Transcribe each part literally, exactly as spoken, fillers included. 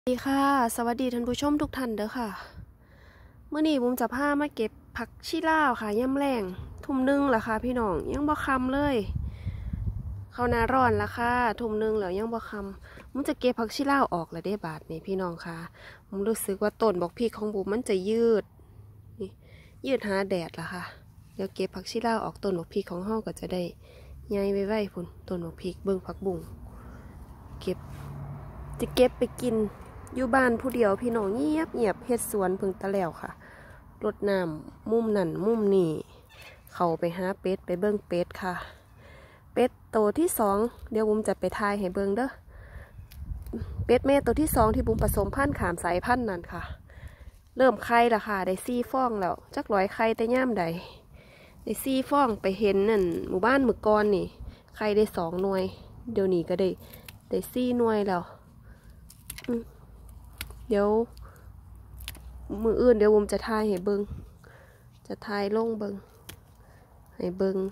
สวัสดีค่ะสวัสดีท่านผู้ชมทุกท่านเด้อค่ะเมื่อนี้บุ้มจะพามาเก็บผักชีลาวค่ะย่ำแรงทุ่มหนึ่งละค่ะพี่น้องยังบ่คำเลยเขาหน้าร้อนละค่ะทุ่มหนึ่งแล้วยังบ่คำบุ้มจะเก็บผักชีลาวออกแล้วได้บาทนี่พี่น้องค่ะบุ้มรู้สึกว่าต้นบอกพี่ของบุ้มมันจะยืดนี่ยืดหาแดดละค่ะเดี๋ยวเก็บผักชีลาวออกต้นบอกพี่ของเฮาก็จะได้ใหญ่ไว้ๆพุ่นต้นบอกพี่เบิ่งผักบุ้งเก็บจะเก็บไปกินอยู่บ้านผู้เดียวพี่น้องเงียบเงียบเฮ็ดสวนพึ่งตะแล้วค่ะรดน้ำมุมนั่นมุมนี่เขาไปหาเป็ดไปเบิ้งเป็ดค่ะเป็ดโตที่สองเดี๋ยวบุ้มจะไปทายให้เบิ้งเด้อเป็ดแม่ตัวที่สองที่บุ้มผสมพันธุ์ขามสายพันธุ์นั่นค่ะเริ่มไข่ละค่ะได้ซี่ฟองแล้วจักร้อยไข่แต่ย่ามใดได้ซี่ฟองไปเห็นนั่นหมู่บ้านหมึกกรนี่ไข่ได้สองหน่วยเดี๋ยวนี้ก็ได้ได้ซี่หน่วยแล้วเดี๋ยวมืออื่นเดี๋ยวผมจะทายให้เบิงจะทายลงเบิงให้เบิง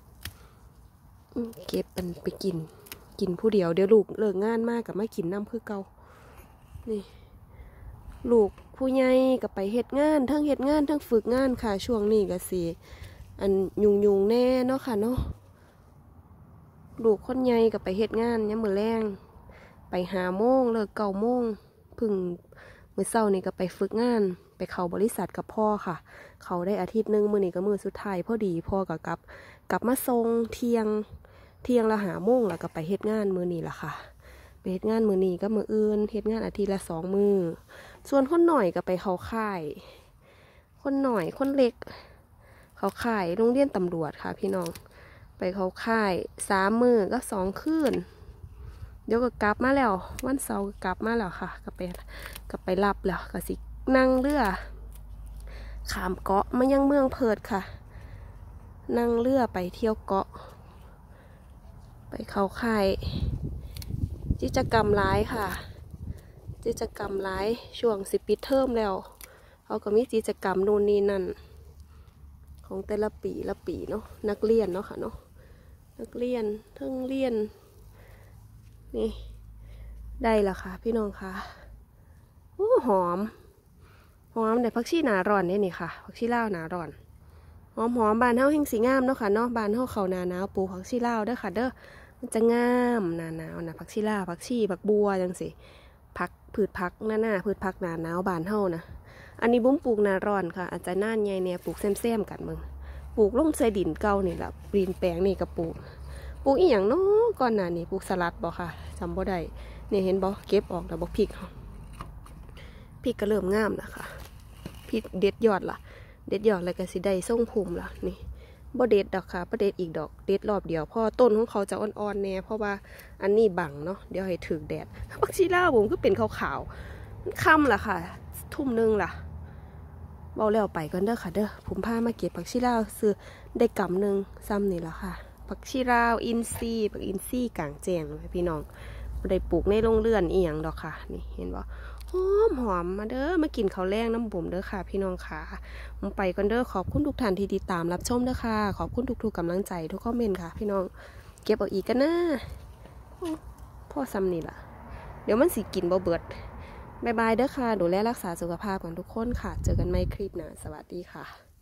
เก็บมันไปกินกินผู้เดียวเดี๋ยวลูกเลิกงานมากกับไม่กินน้ำคือเก่านี่ลูกผู้ใหญ่กับไปเฮ็ดงานทั้งเฮ็ดงานทั้งฝึกงานค่ะช่วงนี้ก็สิอันยุงยุงแน่เนาะค่ะเนาะลูกคนใหญ่กับไปเฮ็ดงานยังมือแรงไปหาโมงเลิกเก้าโมงพึ่งมื้อเช้านี่ก็ไปฝึกงานไปเข้าบริษัทกับพ่อค่ะเขาได้อาทิตย์นึงมื้อนี้ก็มื้อสุดท้ายพอดีพ่อก็กลับกลับมาส่งเที่ยงเที่ยงละหาโมงแล้วก็ไปเฮ็ดงานมื้อนี้ล่ะค่ะไปเฮ็ดงานมื้อนี้ก็มื้ออื่นเฮ็ดงานอาทิตย์ละสองมื้อส่วนคนหน่อยก็ไปเข้าค่ายคนหน่อยคนเล็กเข้าค่ายโรงเรียนตำรวจค่ะพี่น้องไปเข้าค่ายสามมื้อก็สองคืนเดี๋ยวก็กลับมาแล้ววันเสาร์กลับมาแล้วค่ะก็ไปก็ไปรับแล้วก็สินั่งเรือข้ามเกาะมายังเมืองเพิดค่ะนั่งเรือไปเที่ยวเกาะไปเขาค่ายกิจกรรมหลายค่ะกิจกรรมหลายช่วงสิปิดเทอมแล้วเขาก็มีกิจกรรมนู่นนี่นั่นของแต่ละปีละปีเนาะนักเรียนเนาะค่ะเนาะนักเรียนทั้งเรียนนี่ได้แล้วค่ะพี่น้องค่ะโอ้หอมหอมแต่ผักชีหนาร้อนนี่นี่ค่ะผักชีลาวหนาร้อนหอมหอมบานเฮาแห่งสีงามเนาะค่ะเนาะบานเฮาเขาหนาหนาวปูผักชีลาวเด้อค่ะเด้อมันจะงามหนาหนาวนะผักชีลาวผักชีผักบัวจังสิผักพืชผักหน้าหน้าพืชผักหนาหนาวบานเฮานะอันนี้บุ้มปลูกหนาร้อนค่ะอาจจะน่านใหญ่เนี่ยปลูกแซมๆกันมึงปลูกลงใส่ดินเก่านี่แหละดินแปลงนี่ก็ปลูกปลูกอีหยังเนาะก่อนหน้านี้ปลูกสลัดบ่ค่ะจำบ่ได้เนี่ยเห็นบ่เก็บออกแล้วบ่พริกพริกก็เริ่มงามแล้วค่ะพริกเด็ดยอดล่ะเด็ดยอดแล้วก็สิได้ส่งภูมิล่ะนี่บ่เด็ดดอกค่ะบ่เด็ดอีกดอกเด็ดรอบเดียวเพราะต้นของเขาจะอ่อนๆแน่เพราะว่าอันนี้บังเนาะเดี๋ยวให้ถึกแดดผักชีลาวผมก็เป็นขาวๆค่ำล่ะค่ะทุ่มนึงล่ะเบาแล้วไปก่อนเด้อค่ะเด้อผมพามาเก็บผักชีลาวซื้อได้กำนึงซ้ำนี่ล่ะค่ะผักชีลาวอินซีผักอินซีกลางแจ้งพี่น้องได้ปลูกในโรงเรือนอีหยังดอกค่ะนี่เห็นบ่หอมหอมมาเด้อมากินข้าวแรงน้ำบุ๋มเด้อค่ะพี่น้องค่ะผมไปกันเด้อขอบคุณทุกท่านที่ติดตามรับชมเด้อค่ะขอบคุณทุกๆกำลังใจทุกคอมเมนต์ค่ะพี่น้องเก็บเอาอีกกันนะพ่อซ้ำนี่ล่ะเดี๋ยวมันสิกินบ่เบิดบายบายเด้อค่ะดูแลรักษาสุขภาพกันทุกคนค่ะเจอกันใหม่คลิปหน้าสวัสดีค่ะ